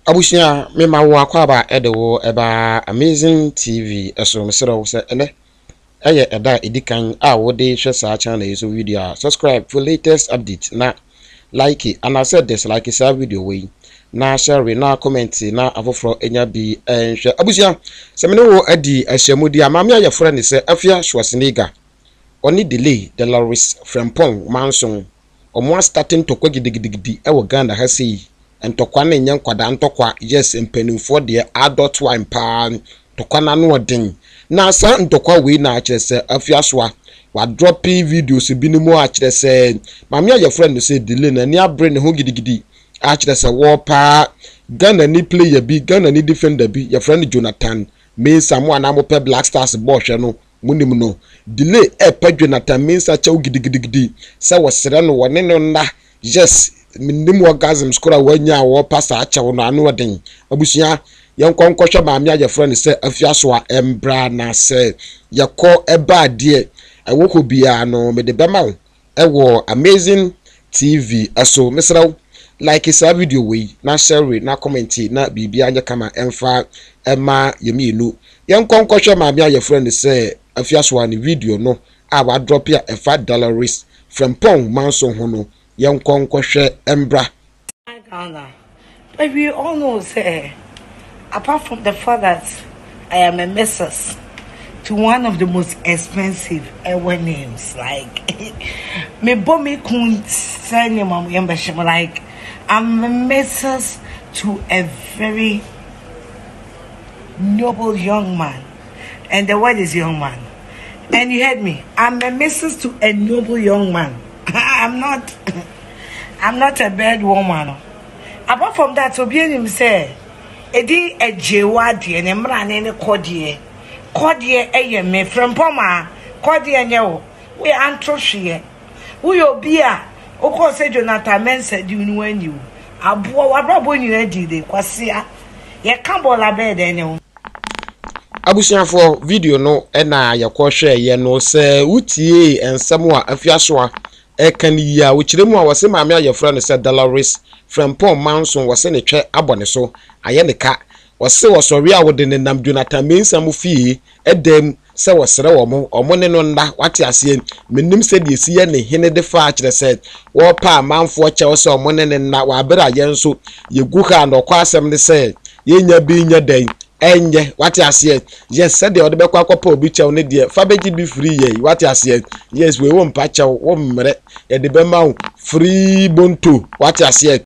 Abushia me ma wo akwaba edewo eba Amazing TV eso mesero se ene eye eda edikan a wo de hwe sa channel yeso video subscribe for latest update na like and I said this like this video we na share na comment na afoforo enya bi enhwe abushia se me no wo adi ahyiamudi amame aye friend se afia Schwarzenegger oni delay the Loris Frempong manson omo starting to kwa gidigidi e wo Ghana ha sei ntokwa na enye nkwada ntokwa yes empanimfo de adult wine pan tokwa na no odin na sa ntokwa we na akirese afiasoa wa drop videos bi ni mu akirese mama ya friend say delay na ni abre ne ho gidigidi akirese wo pa Ghana ni player bi Ghana ni defender bi ya friend Jonathan Mensah mo na mo pe Black Stars ball hwe no munim no delay pa Jonathan Mensah chaw gidigidi sa wosere no wone no na yes mindim orgasm skora wanya wo pasa achewo no anu odin abusia yenkonkohwe maame aye friend se afiasoa embra na se yekọ eba de ewoko bia no me de bema wo ewo Amazing TV aso mesraw like this video we na share na comment na bibia anya kama emfa ema yemienu yenkonkohwe maame aye friend se afiasoa ni video no a wa drop ya $5 Frempong manso ho no Yankonkoshe embra. Ghana. But we all know, say, apart from the fact that I am a Mrs. to one of the most expensive ever names, like me bomi kun say name like I'm a Mrs. to a very noble young man, and the word is young man. And you heard me. I'm a Mrs. to a noble young man. I'm not a bad woman. Apart from that, Obianim say, Edi a jewadi and emran any cordier. Cordier a me from Poma, cordier no. We antroshie. We obia. Oko say Jonathan Mensah do you when you. Abu wabra you ready de kwasia. Ye kambola bed any. Abusia for video no ena yakọ hwe ye no se utie ensem a afiasoa ekan ya wuchiremu a wose maame aye friend se Loris Frempong manson wose ne twe abone so aye ne ka wose wosori a wode ne nam Jonathan Mensah mu fie edem se wosere omo ne no nda wate ase menim se de esi ye ne hene de fa akire se wo pa manfo che wose omo ne nda wa bera ye nso yegu ha no kwa asem ne se yenya bi nya den enye wati ase yes said the ode bekwa akopa obi chew ne de fa beji bi free ye wati ase yes we won pa chew wo mmere ye de be ma free bonto wati ase